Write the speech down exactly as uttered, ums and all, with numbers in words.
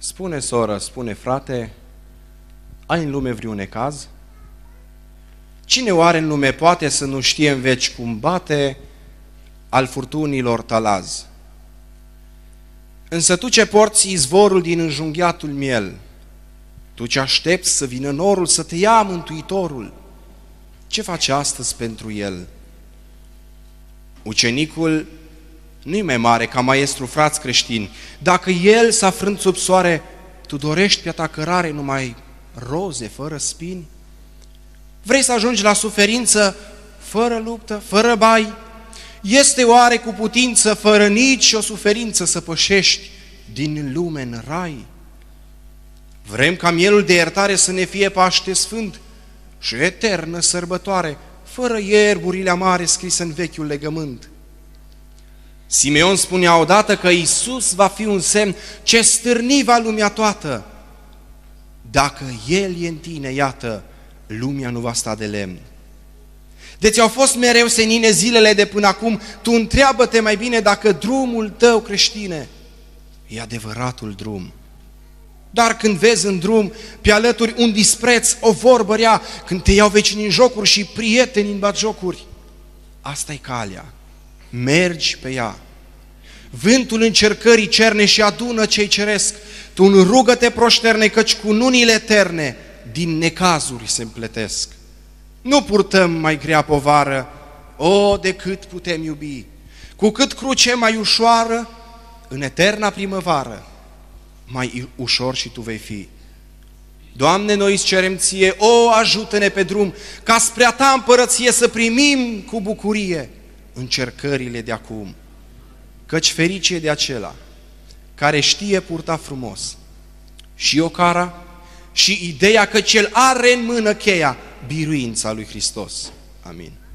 Spune soră, spune frate, ai în lume vreun necaz? Cine oare în lume poate să nu știe în veci cum bate al furtunilor talaz? Însă tu ce porți izvorul din înjunghiatul miel, tu ce aștepți să vină norul să te ia Mântuitorul, ce faci astăzi pentru el? Ucenicul nu-i mai mare ca maestru, frați creștini. Dacă el s-a frânt sub soare, tu dorești pe-a ta cărare numai roze fără spini? Vrei să ajungi la suferință fără luptă, fără bai? Este oare cu putință, fără nici o suferință, să pășești din lume în rai? Vrem ca mielul de iertare să ne fie Paște sfânt și eternă sărbătoare, fără ierburile amare scrise în vechiul legământ. Simeon spunea odată că Iisus va fi un semn ce stârni va lumea toată. Dacă El e în tine, iată, lumea nu va sta de lemn. De ți-au fost mereu senine zilele de până acum, tu întreabă-te mai bine dacă drumul tău, creștine, e adevăratul drum. Dar când vezi în drum pe alături un dispreț, o vorbă rea, când te iau vecinii în jocuri și prieteni în batjocuri, asta-i calea, mergi pe ea. Vântul încercării cerne și adună ce-i ceresc, tu în rugă te proșterne, căci cu cununile eterne din necazuri se împletesc. Nu purtăm mai grea povară, o, decât putem iubi, cu cât cruce mai ușoară, în eterna primăvară, mai ușor și tu vei fi. Doamne, noi îți cerem ție, o, ajută-ne pe drum, ca spre a ta împărăție să primim cu bucurie încercările de acum. Căci ferice de acela care știe purta frumos și ocara și ideea că cel are în mână cheia, biruința lui Hristos. Amin.